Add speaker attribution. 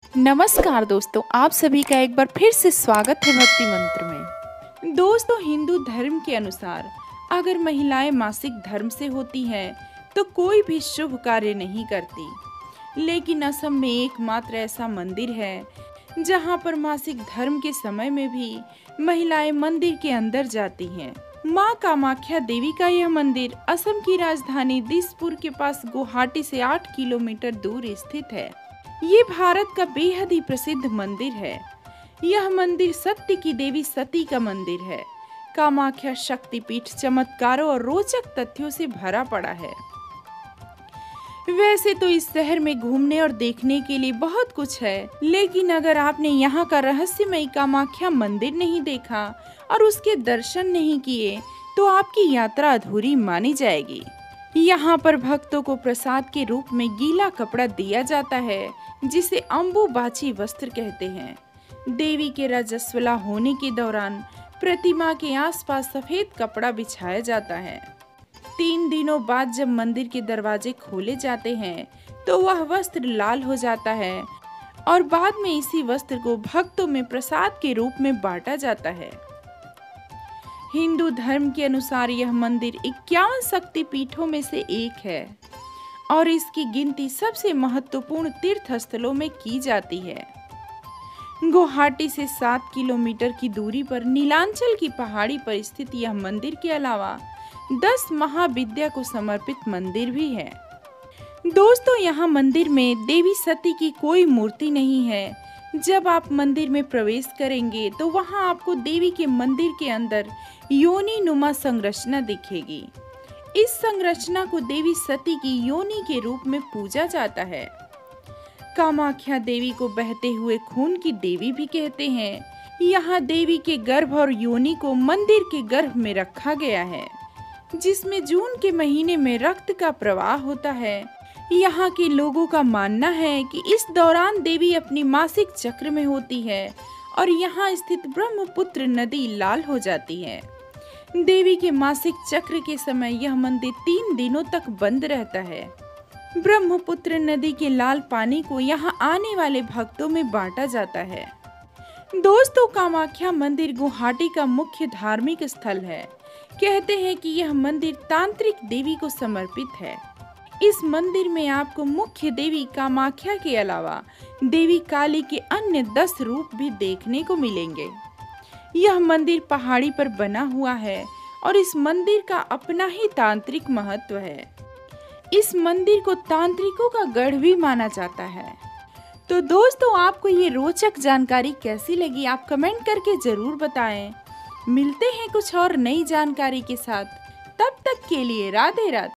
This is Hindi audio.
Speaker 1: नमस्कार दोस्तों, आप सभी का एक बार फिर से स्वागत है भक्ति मंत्र में। दोस्तों, हिंदू धर्म के अनुसार अगर महिलाएं मासिक धर्म से होती हैं तो कोई भी शुभ कार्य नहीं करती। लेकिन असम में एकमात्र ऐसा मंदिर है जहां पर मासिक धर्म के समय में भी महिलाएं मंदिर के अंदर जाती हैं। मां कामाख्या देवी का यह मंदिर असम की राजधानी दिसपुर के पास गुवाहाटी से 8 किलोमीटर दूर स्थित है। ये भारत का बेहद ही प्रसिद्ध मंदिर है। यह मंदिर सत्य की देवी सती का मंदिर है। कामाख्या शक्तिपीठ चमत्कारों और रोचक तथ्यों से भरा पड़ा है। वैसे तो इस शहर में घूमने और देखने के लिए बहुत कुछ है, लेकिन अगर आपने यहाँ का रहस्यमयी कामाख्या मंदिर नहीं देखा और उसके दर्शन नहीं किए तो आपकी यात्रा अधूरी मानी जाएगी। यहाँ पर भक्तों को प्रसाद के रूप में गीला कपड़ा दिया जाता है, जिसे अम्बुबाची वस्त्र कहते हैं। देवी के रजस्वला होने के दौरान प्रतिमा के आसपास सफेद कपड़ा बिछाया जाता है। 3 दिनों बाद जब मंदिर के दरवाजे खोले जाते हैं तो वह वस्त्र लाल हो जाता है और बाद में इसी वस्त्र को भक्तों में प्रसाद के रूप में बांटा जाता है। हिंदू धर्म के अनुसार यह मंदिर 51 शक्ति पीठों में से एक है और इसकी गिनती सबसे महत्वपूर्ण तीर्थ स्थलों में की जाती है। गुवाहाटी से 7 किलोमीटर की दूरी पर नीलांचल की पहाड़ी पर स्थित यह मंदिर के अलावा 10 महाविद्या को समर्पित मंदिर भी है। दोस्तों, यहाँ मंदिर में देवी सती की कोई मूर्ति नहीं है। जब आप मंदिर में प्रवेश करेंगे तो वहाँ आपको देवी के मंदिर के अंदर योनि नुमा संरचना दिखेगी। इस संरचना को देवी सती की योनि के रूप में पूजा जाता है। कामाख्या देवी को बहते हुए खून की देवी भी कहते हैं। यहाँ देवी के गर्भ और योनि को मंदिर के गर्भ में रखा गया है, जिसमें जून के महीने में रक्त का प्रवाह होता है। यहाँ के लोगों का मानना है कि इस दौरान देवी अपनी मासिक चक्र में होती है और यहाँ स्थित ब्रह्मपुत्र नदी लाल हो जाती है। देवी के मासिक चक्र के समय यह मंदिर 3 दिनों तक बंद रहता है। ब्रह्मपुत्र नदी के लाल पानी को यहाँ आने वाले भक्तों में बांटा जाता है। दोस्तों, कामाख्या मंदिर गुवाहाटी का मुख्य धार्मिक स्थल है। कहते हैं कि यह मंदिर तांत्रिक देवी को समर्पित है। इस मंदिर में आपको मुख्य देवी कामाख्या के अलावा देवी काली के अन्य 10 रूप भी देखने को मिलेंगे। यह मंदिर पहाड़ी पर बना हुआ है और इस मंदिर का अपना ही तांत्रिक महत्व है। इस मंदिर को तांत्रिकों का गढ़ भी माना जाता है। तो दोस्तों, आपको ये रोचक जानकारी कैसी लगी, आप कमेंट करके जरूर बताएं। मिलते हैं कुछ और नई जानकारी के साथ। तब तक के लिए राधे राधे।